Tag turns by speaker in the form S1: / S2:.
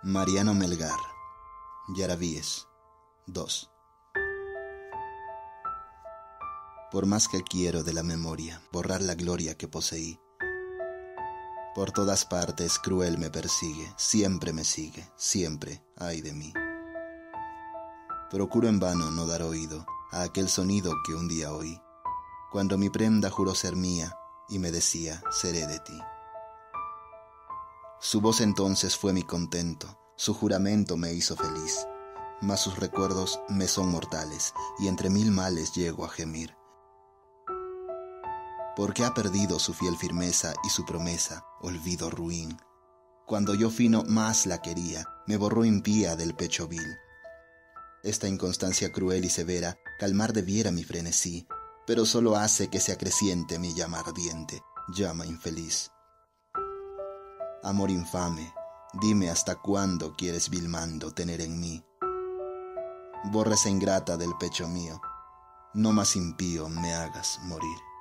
S1: Mariano Melgar, Yaravíes 2. Por más que quiero de la memoria borrar la gloria que poseí, por todas partes cruel me persigue, siempre me sigue, siempre ay de mí. Procuro en vano no dar oído a aquel sonido que un día oí, cuando mi prenda juró ser mía y me decía, seré de ti. Su voz entonces fue mi contento, su juramento me hizo feliz, mas sus recuerdos me son mortales y entre mil males llego a gemir. Porque ha perdido su fiel firmeza y su promesa, olvido ruin. Cuando yo fino más la quería, me borró impía del pecho vil. Esta inconstancia cruel y severa calmar debiera mi frenesí, pero solo hace que se acreciente mi llama ardiente, llama infeliz. Amor infame, dime hasta cuándo quieres vil mando tener en mí. Borra esa ingrata del pecho mío, no más impío me hagas morir.